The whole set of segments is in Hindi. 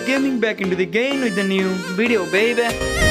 Gaming back into the game with the new video, baby.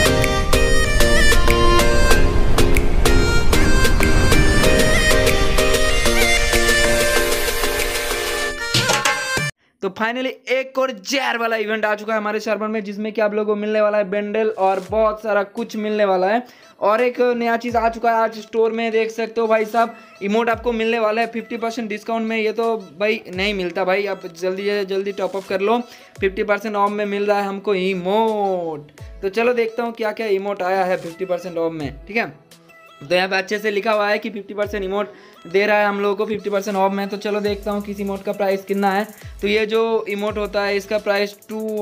तो फाइनली एक और जहर वाला इवेंट आ चुका है हमारे सर्वर में, जिसमें कि आप लोगों को मिलने वाला है बंडल और बहुत सारा कुछ मिलने वाला है। और एक नया चीज़ आ चुका है आज स्टोर में, देख सकते हो भाई साहब, इमोट आपको मिलने वाला है 50% डिस्काउंट में। ये तो भाई नहीं मिलता भाई, आप जल्दी जल्दी टॉपअप कर लो, 50% ऑफ में मिल रहा है हमको इमोट। तो चलो देखता हूँ क्या क्या इमोट आया है 50% ऑफ में, ठीक है। तो यहाँ पे अच्छे से लिखा हुआ है कि 50% इमोट दे रहा है हम लोगों को 50% ऑफ में। तो चलो देखता हूँ किस इमोट का प्राइस कितना है। तो ये जो इमोट होता है इसका प्राइस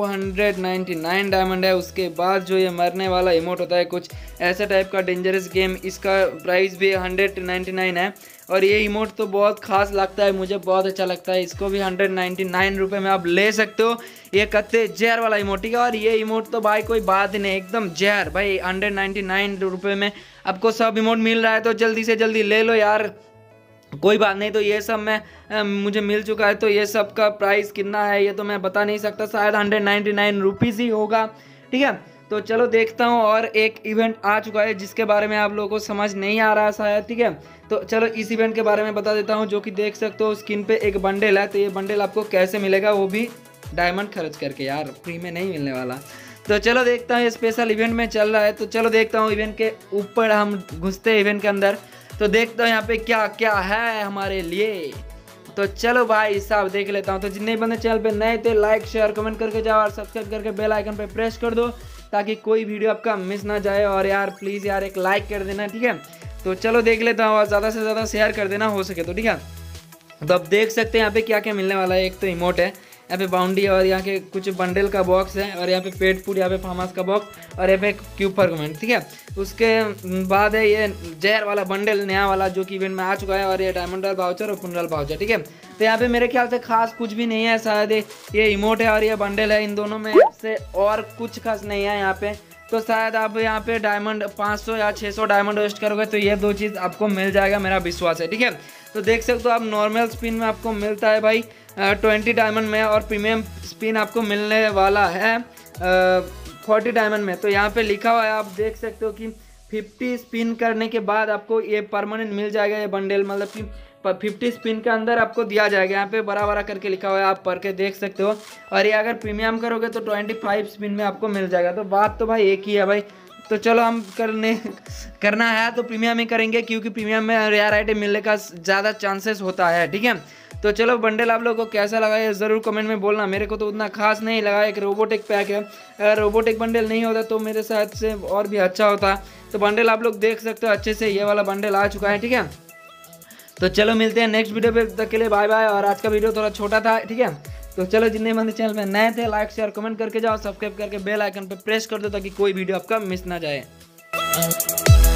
299 डायमंड है। उसके बाद जो ये मरने वाला इमोट होता है कुछ ऐसा टाइप का डेंजरस गेम, इसका प्राइस भी 199 है। और ये इमोट तो बहुत खास लगता है, मुझे बहुत अच्छा लगता है। इसको भी 199 रुपये में आप ले सकते हो। ये कत्ते जहर वाला इमोट, ठीक है। और ये इमोट तो भाई कोई बात ही नहीं, एकदम जहर भाई। 199 रुपये में आपको सब इमोट मिल रहा है, तो जल्दी से जल्दी ले लो यार, कोई बात नहीं। तो ये सब मैं मुझे मिल चुका है। तो ये सब का प्राइस कितना है ये तो मैं बता नहीं सकता, शायद 199 रुपीज़ ही होगा, ठीक है। तो चलो देखता हूँ। और एक इवेंट आ चुका है जिसके बारे में आप लोगों को समझ नहीं आ रहा शायद, ठीक है। तो चलो इस इवेंट के बारे में बता देता हूँ, जो कि देख सकते हो स्किन पे एक बंडल है। तो ये बंडल आपको कैसे मिलेगा, वो भी डायमंड खर्च करके यार, फ्री में नहीं मिलने वाला। तो चलो देखता हूँ, ये स्पेशल इवेंट में चल रहा है। तो चलो देखता हूँ इवेंट के ऊपर, हम घुसते हैं इवेंट के अंदर। तो देखता हूँ यहाँ पे क्या क्या है हमारे लिए। तो चलो भाई साहब देख लेता हूँ। तो जितने बंदे चैनल पे नए थे, लाइक शेयर कमेंट करके जाओ और सब्सक्राइब करके बेल आइकन पे प्रेस कर दो, ताकि कोई वीडियो आपका मिस ना जाए। और यार प्लीज़ यार एक लाइक कर देना, ठीक है। तो चलो देख लेता हूँ, और ज़्यादा से ज़्यादा शेयर कर देना हो सके तो, ठीक है। तो अब देख सकते हैं यहाँ पे क्या क्या मिलने वाला है। एक तो इमोट है, यहाँ पे बाउंड्री है, और यहाँ के कुछ बंडल का बॉक्स है, और यहाँ पे पेट फूड, यहाँ पे फार्मास का बॉक्स, और यहाँ पे क्यूब पर कमेंट, ठीक है। उसके बाद है ये जहर वाला बंडल नया वाला, जो कि इवेंट में आ चुका है। और ये डायमंड वाउचर और पुनरल वाउचर, ठीक है। तो यहाँ पे मेरे ख्याल से खास कुछ भी नहीं है, शायद ये इमोट है और ये बंडल है, इन दोनों में से और कुछ खास नहीं है यहाँ पे। तो शायद आप यहाँ पे डायमंड 500 या 600 डायमंड वेस्ट करोगे तो ये दो चीज़ आपको मिल जाएगा, मेरा विश्वास है, ठीक है। तो देख सकते हो आप, नॉर्मल स्पिन में आपको मिलता है भाई 20 डायमंड में, और प्रीमियम स्पिन आपको मिलने वाला है 40 डायमंड में। तो यहाँ पे लिखा हुआ है, आप देख सकते हो कि 50 स्पिन करने के बाद आपको ये परमानेंट मिल जाएगा ये बंडल, मतलब कि 50 स्पिन के अंदर आपको दिया जाएगा। यहाँ पे बड़ा बड़ा करके लिखा हुआ है, आप पढ़ के देख सकते हो। और ये अगर प्रीमियम करोगे तो 25 स्पिन में आपको मिल जाएगा। तो बात तो भाई एक ही है भाई। तो चलो हम करना है तो प्रीमियम ही करेंगे, क्योंकि प्रीमियम में रेयर आइटम मिलने का ज़्यादा चांसेस होता है, ठीक है। तो चलो बंडल आप लोगों को कैसा लगा ये ज़रूर कमेंट में बोलना। मेरे को तो उतना खास नहीं लगा, एक रोबोटिक पैक है। अगर रोबोटिक बंडल नहीं होता तो मेरे साथ से और भी अच्छा होता। तो बंडल आप लोग देख सकते हो अच्छे से, ये वाला बंडल आ चुका है, ठीक है। तो चलो मिलते हैं नेक्स्ट वीडियो पे, तक के लिए बाय बाय। और आज का वीडियो थोड़ा छोटा था, ठीक है। तो चलो जितने बंदे चैनल में नए थे, लाइक शेयर कमेंट करके जाओ, सब्सक्राइब करके बेल आइकन पे प्रेस कर दो, ताकि कोई वीडियो आपका मिस ना जाए।